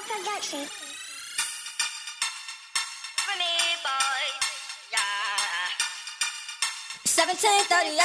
Production. For me, boy, yeah. 17:30,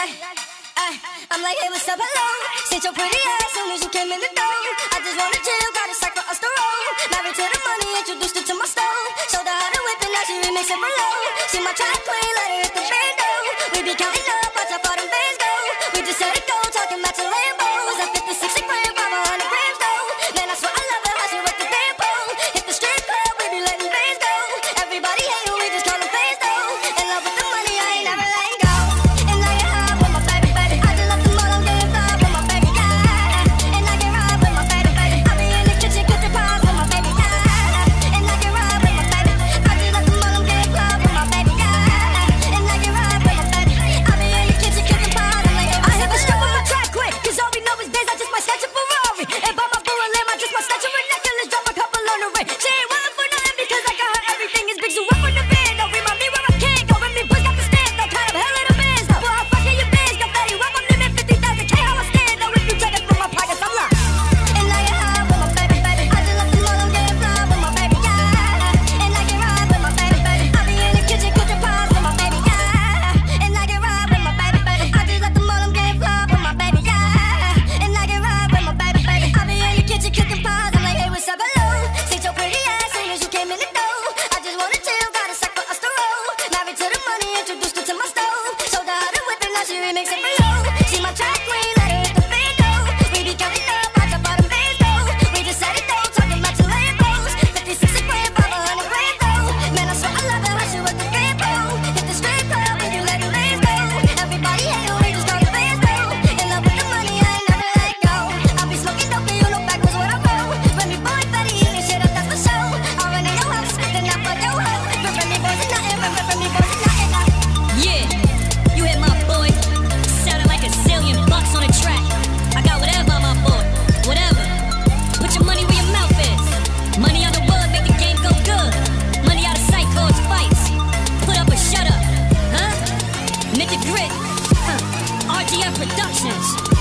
I'm like, hey, what's up, hello? Since your pretty ass soon as you came in the door. I just wanna chill, got a sack for us to roll. Married to the money, introduced her to my stove. Showed her how to whip it, now she remix it for low. See my track queen, let her hit the bando. We be counting up, watch how far them bands go. We just set it go, talking about to Lambos. At 50, 60 grand, 500 grams though. Man, I swear I love her, how she work the damn pole. Hit the strip club, we be letting bands go. Everybody hate her, we just call them fans though. In love with the money, I ain't never letting go. And I get high with my baby, baby. I just love the mall, I'm getting fly with my baby, yeah. And I get ride with my baby, baby. I be in the kitchen cooking pies with my baby, yeah. And I get ride with my baby. I just love the mall, I'm getting fly with my baby, yeah. And I get ride with my baby. I be in the kitchen cooking pies. I'm like, I hit the strip on my track quick, 'cause all we know is biz. I just might snatch a Ferrari and buy my boo a lamb. I just might snatch her a necklace, drop a couple on the ring. She ain't willing for nothing because I got her everything is big. So up on the band, don't remind me where I can't go. When me boys got the stand, though, kind of hell in the bands, though. Well, I fucking your bands, got fatty rock, I'm living 50,000K, how I stand, though. If you check it from my pockets, I'm locked. And I get high with my baby, baby. I just love the mall, I'm getting fly with my baby, yeah. And I get ride with my baby, baby. I be in the kitchen cooking pies with my baby, yeah. And I get ride with my baby, baby. I just love the mall, I'm getting fly with my baby, yeah. And I get ride with my baby, baby. I be in the kitchen cooking pies. I'm like, hey, what's up, hello? Since your pretty ass soon as you came in the door. I just wanna chill, got a sack for us to roll. Married to the money, introduced her to my stove. Showed her how to whip it, now she remix it for low. See my track queen, let her hit the bando. We be counting up, watch how far them bands go. We just set it though, talking about to Lambos. 50, 60 grand, 500 grand though. Man, I swear I love her, how she work the damn pole. Hit the strip club, we be letting bands go. Everybody hate her, we just call them fans though. In love with the money, I ain't never let go. I be smoking dope, and you look back was what I roll. Remy boy, Betty, eating shit up, that's for sure. I run in your house, then I fuck your hoe. But Remy boys is nothing, Remy boys is nothing. Yeah, you hit my boy. Sounding like a zillion bucks on a track. I got whatever on my board, whatever. Put your money where your mouth is. Money on the wood, make the game go good. Money out of sight, cause fights. Put up or shut up, huh? Nick the Grit, RGF Productions.